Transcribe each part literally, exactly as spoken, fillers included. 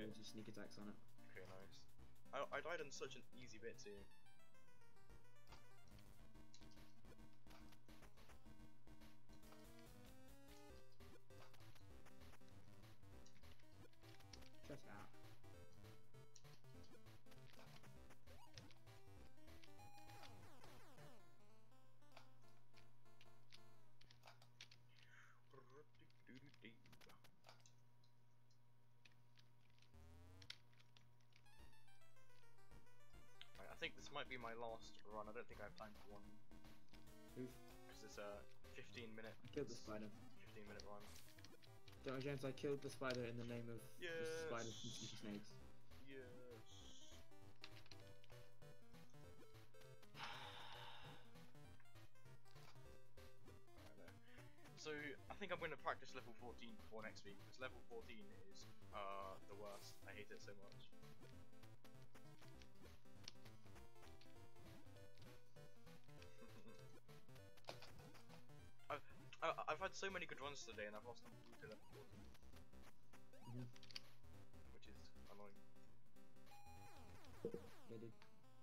loads of sneak attacks on it. Okay, nice. I, I died on such an easy bit too. Shut out. Right, I think this might be my last run. I don't think I have time for one. Oof. Because it's a fifteen minute. I killed the spider. fifteen minute run. Don't know, James, I killed the spider in the name of Yes. the spiders and sticky snakes. Yes. So I think I'm going to practice level fourteen before next week, because level fourteen is uh, the worst. I hate it so much. I've, I- I've had so many good runs today and I've lost them all to level fourteen. Mm-hmm. Which is annoying. Yeah, dude.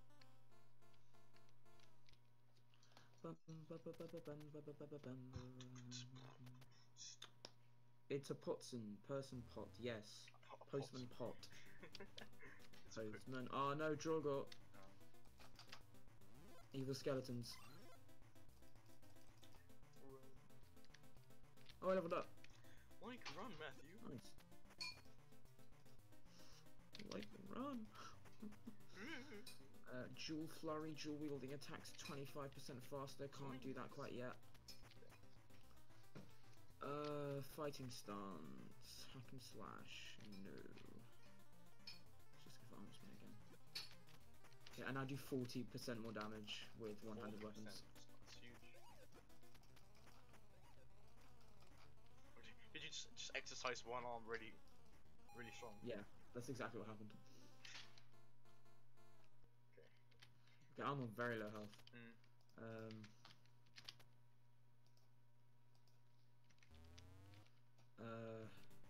It's a Potson, person pot, yes. A Postman pot. pot. Postman. Oh no, Drogo. Oh. Evil skeletons. Oh, I leveled up. Like, run, Matthew. Nice. Like, run. uh, dual flurry, dual wielding attacks twenty-five percent faster. Can't do that quite yet. Uh, fighting stance, hack and slash. No. Let's just give arms spin again. Okay, and I do forty percent more damage with one-handed weapons. That's huge. Did you just, just exercise one arm really, really strong? Yeah, that's exactly what happened. Okay. Okay, I'm on very low health. Mm. Um. Uh.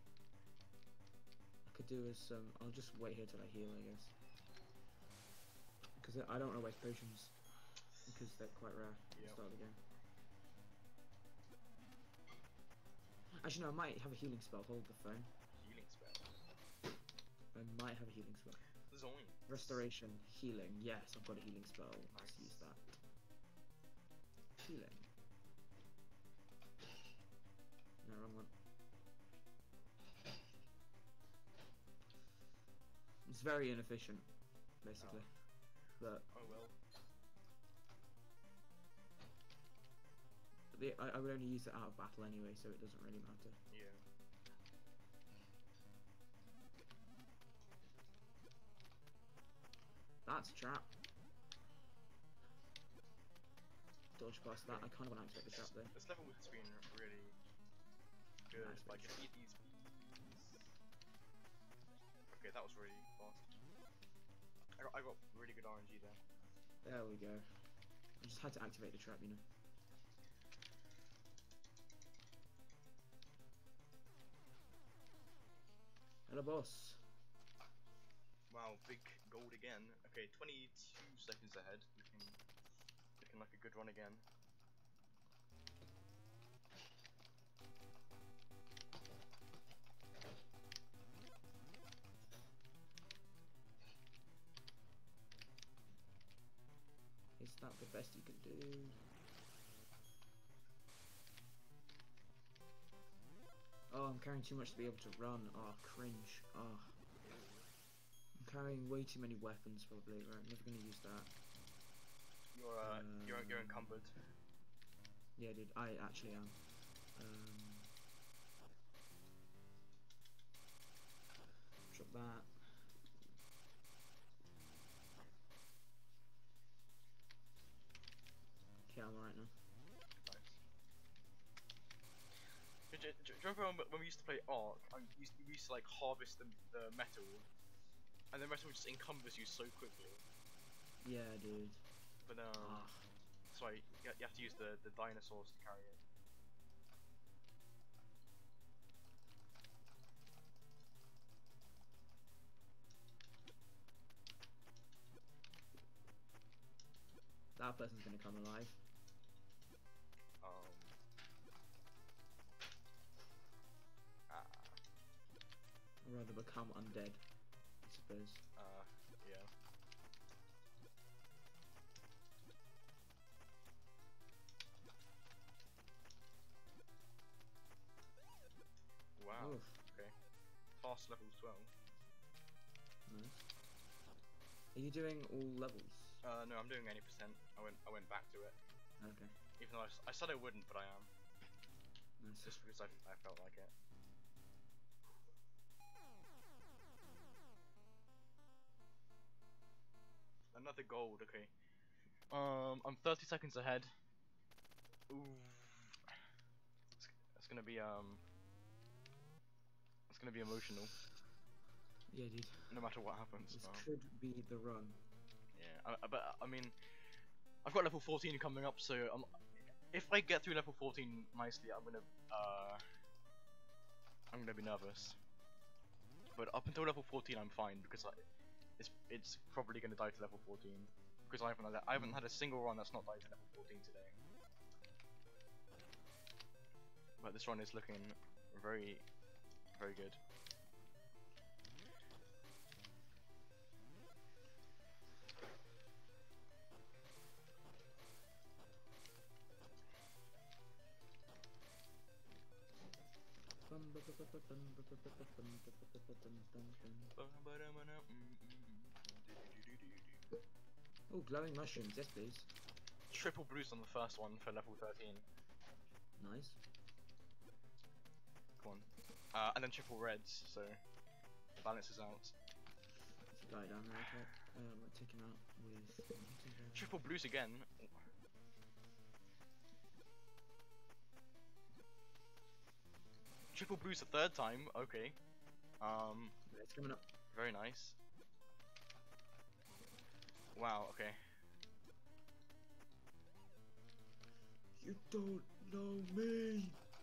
I could do is some. I'll just wait here till I heal, I guess. Because I don't want to waste potions. Because they're quite rare at the Yep. start of the game. Actually, no, I might have a healing spell. Hold the phone. Healing spell. I might have a healing spell. Zoink. Restoration, healing. Yes, I've got a healing spell. Nice. Let's use that. Healing. No, wrong one. It's very inefficient, basically. Oh. But Oh well. the, I, I would only use it out of battle anyway, so it doesn't really matter. Yeah. That's a trap. Dodge past that. I kind of want to activate the trap though. This level has been really good. Nice, Like, nice. eat these bees. Okay, that was really fast. I got, I got really good R N G there. There we go. I just had to activate the trap, you know. Hello, boss. Wow, big gold again. Okay, twenty-two seconds ahead. Looking, looking like a good run again. Is that the best you can do? Oh, I'm carrying too much to be able to run. Oh, cringe. Oh. I'm carrying way too many weapons, probably. Right, I'm never gonna use that. You're, uh, Um, you're, you're encumbered. Yeah, dude, I actually am. Um, drop that. Okay, I'm alright now. Nice. Do, do, do you remember when we used to play Ark? I used, we used to like harvest the, the metal, and the metal just encumbers you so quickly. Yeah, dude. But um, Ah. that's why you you have to use the the dinosaurs to carry it. our person's gonna come alive. Um. Ah. Or rather become undead, I suppose. Uh. Yeah. Wow. Oof. Okay. Fast level twelve. Nice. Are you doing all levels? Uh, no, I'm doing eighty percent. I went, I went back to it. Okay. Even though I, s- I said I wouldn't, but I am. Nice. Just because I, I felt like it. Another gold, okay. Um, I'm thirty seconds ahead. Ooh. It's, it's gonna be, um... It's gonna be emotional. Yeah, dude. No matter what happens. This Um, could be the run. yeah, I, I, but, I mean... I've got level fourteen coming up, so um, if I get through level fourteen nicely, I'm gonna, uh... I'm gonna be nervous. But up until level fourteen, I'm fine, because I, it's, it's probably gonna die to level fourteen. Because I haven't had a, I haven't had a single run that's not died to level fourteen today. But this run is looking very, very good. Oh, glowing mushrooms, yes please. Triple boost on the first one for level thirteen. Nice. Come on. Uh, and then triple reds, so it balances out. There's a guy down there, okay. Um, I'll take him out with... Triple blues again. Triple blues a third time, okay. Um, It's coming up. very nice. Wow, okay. You don't know me!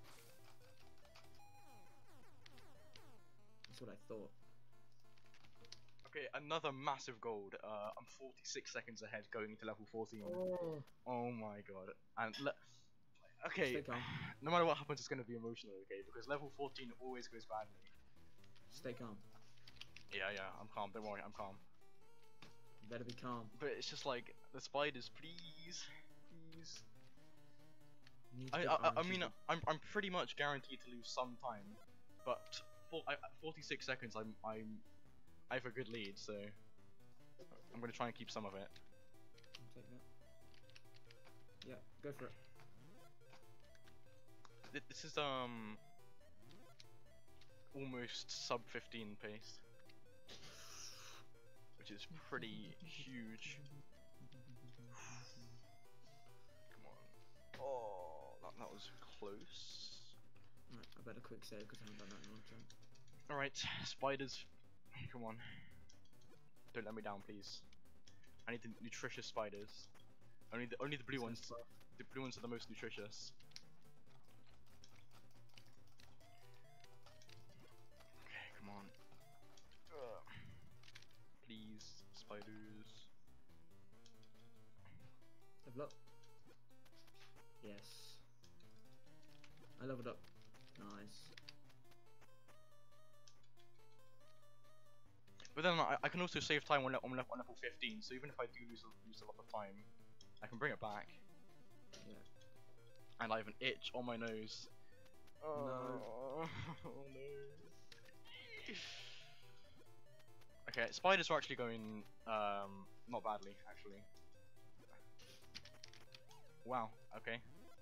That's what I thought. Okay, another massive gold. Uh, I'm forty-six seconds ahead going into level fourteen. Oh. Oh my god. And le okay, Stay calm. no matter what happens, it's gonna be emotional, okay? Because level fourteen always goes badly. Stay calm. Yeah, yeah, I'm calm. Don't worry, I'm calm. You better be calm. But it's just like the spiders, please, please. You need to I, get I, I orange mean, people. I'm, I'm pretty much guaranteed to lose some time, but for, I, forty-six seconds, I'm, I'm, I have a good lead, so I'm gonna try and keep some of it. I'll take that. Yeah, go for it. Th- This is um almost sub fifteen pace, which is pretty huge. Come on. Oh, that, that was close. Right, I better quick save because I haven't done that in a long time. Alright, spiders. Come on. Don't let me down, please. I need the nutritious spiders. Only the only the blue ones. The blue ones are the most nutritious. Okay, come on. Ugh. Please, spiders. Level up. Yes. I leveled up. Nice. But then I, I can also save time on, le on, le on level fifteen, so even if I do lose a, lose a lot of time, I can bring it back. Yeah. And I have an itch on my nose. Oh No. oh no. Okay, spiders are actually going um not badly actually. Wow, okay.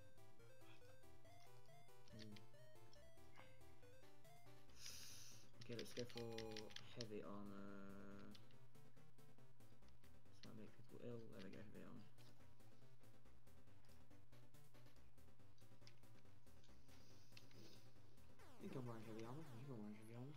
Mm. Okay, let's go for heavy armor. This might make people ill. There we go, heavy armor. You can wear heavy armor. You can wear heavy armor.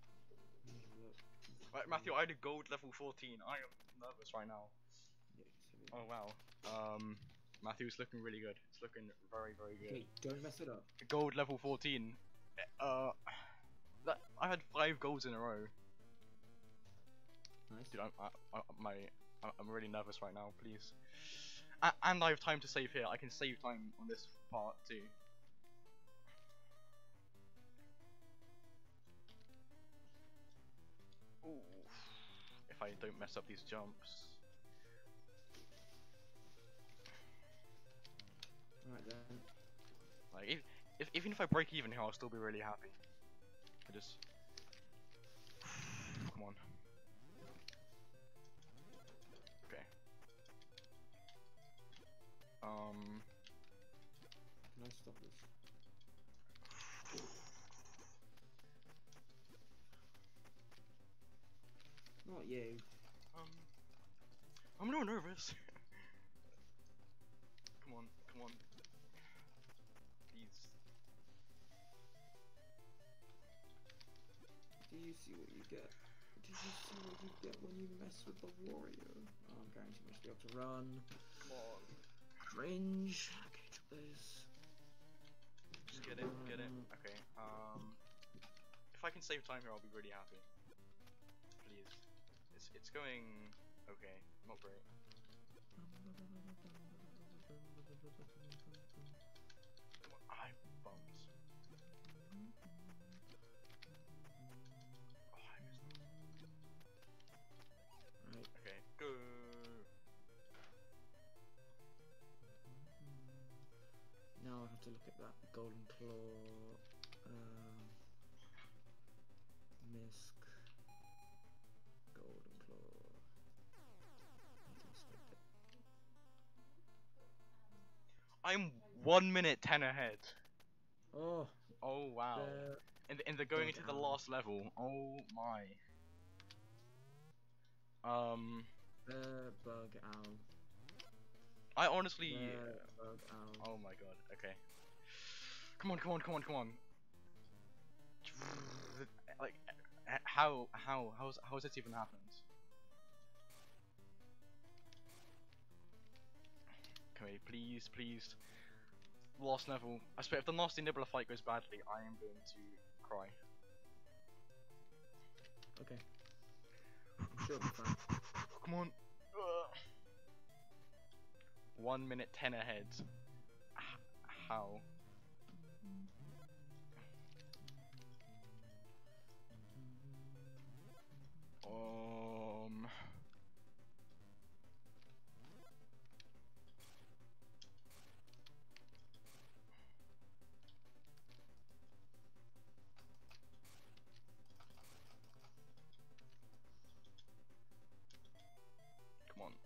Right, Matthew, I did gold level fourteen. I am nervous right now. Yeah, it's heavy Oh armor. wow. Um, Matthew's looking really good. It's looking very, very good. Okay, don't mess it up. Gold level fourteen. Uh, that I had five golds in a row. Nice. Dude, I'm, I, I, my, I'm really nervous right now. Please. a and I have time to save here. I can save time on this part too. Ooh. If I don't mess up these jumps. Right then. Like, if, if, even if I break even here, I'll still be really happy. I just... Come on. Okay. Um... Can I stop this? Not you. Um... I'm no nervous. Come on, come on. Please. Do you see what you get? Do you see what you get when you mess with the warrior? Oh, I'm going too much to be able to run. Come on. Cringe. Okay, drop those. Just get it, get it. Okay, um... if I can save time here, I'll be really happy. Please. It's, it's going... okay, not great. I bumps. Oh, I missed that. Right. Okay, go. Now I have to look at that golden claw. Um, Misk. Golden claw. Need to inspect it. I'm one minute ten ahead. Oh. Oh wow. The And and they're going bug into the owl. last level. Oh my. Um. The bug owl. I honestly. The bug owl. Oh my god. Okay. Come on, come on, come on, come on. Like, h- how, how, how's, how's this even happened? Okay, please, please. Last level. I swear, if the nasty nibbler fight goes badly, I am going to cry. Okay. I'm sure it'll be fine. Come on. Ugh. One minute ten ahead. H how? Um. Come on.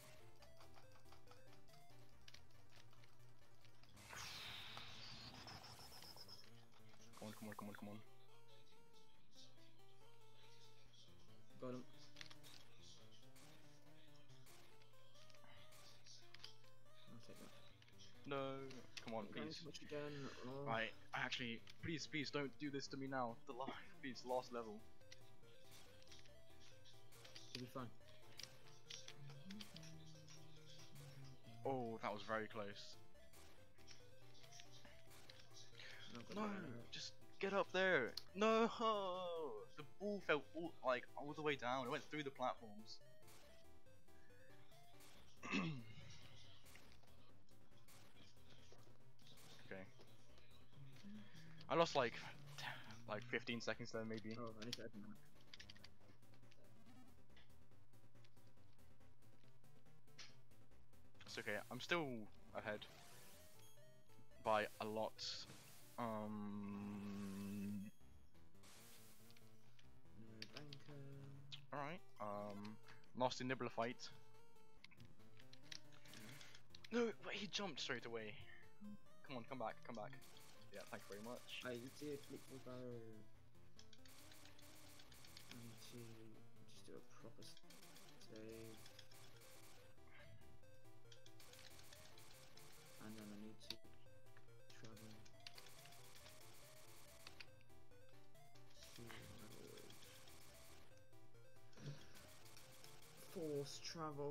Come on, come on, come on, come on. Got him. I'll take that. No. Come on, I'm going please. too much again. Oh. Right, actually, please, please don't do this to me now. The last, please, last level. It'll be fine. Oh, that was very close. Not No, gonna do that. just get up there. No, the ball fell all, like all the way down. It went through the platforms. Okay. I lost like t like fifteen seconds there, maybe. Oh, I need to open that. It's okay. I'm still ahead by a lot. Um. No banker. All right. Um. Nasty nibbler fight. No, but he jumped straight away. Come on, come back, come back. Yeah, thank you very much. I did click the bow. I need to just do a proper save. And then I need to travel to force travel.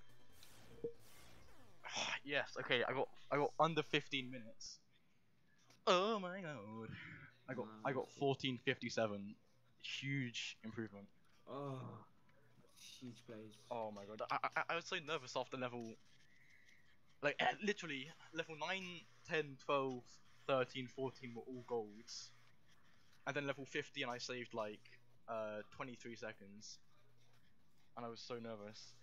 Yes, okay, I got I got under fifteen minutes. Oh my god. I got I got Nice. fourteen fifty-seven. Huge improvement. Oh, huge plays. Oh my god. I I, I was so nervous after level, like eh, literally level nine, ten, twelve, thirteen, fourteen were all golds. And then level fifty and I saved like uh twenty-three seconds. And I was so nervous.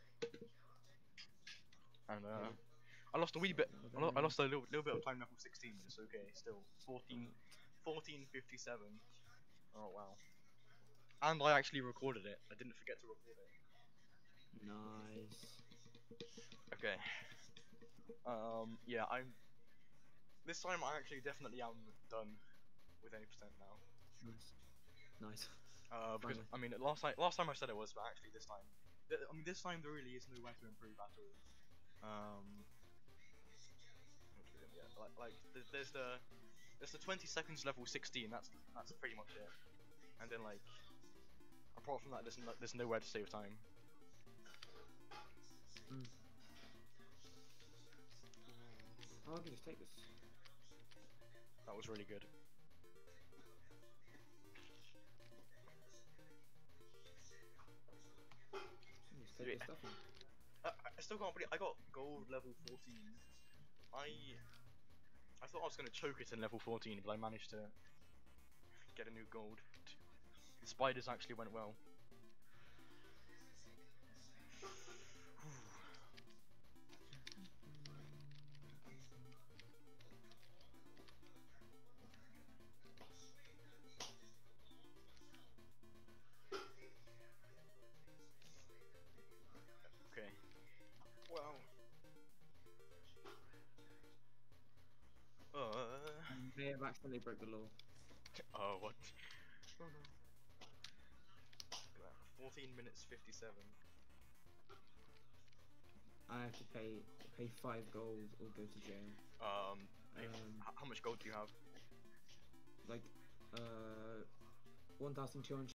And uh Okay. I lost a wee So bit. now I, lo I then, lost a little, little bit of time level sixteen, but it's okay. Still, fourteen, right. fourteen fifty-seven. Oh wow! And I actually recorded it. I didn't forget to record it. Nice. Okay. Um. Yeah. I'm. This time I actually definitely am done with any percent now. Nice. Nice. Uh. Because Finally. I mean, last time, last time I said it was, but actually this time, th I mean, this time there really is nowhere to improve at all. Um. Yeah. Like, like there's, there's the there's the twenty seconds level sixteen. That's that's pretty much it. And then like. Apart from that, there's, no, there's nowhere to save time. Mm. How long can this take this? That was really good. Just take this stuff in. I, I still can't believe I got gold level fourteen. I I thought I was gonna choke it in level fourteen, but I managed to get a new gold. The spiders actually went well. Okay. Wow. Uh. May have accidentally broke the law. Oh what? fourteen minutes fifty-seven. I have to pay pay five gold or go to jail. Um. Um, How much gold do you have? like uh, one thousand two hundred.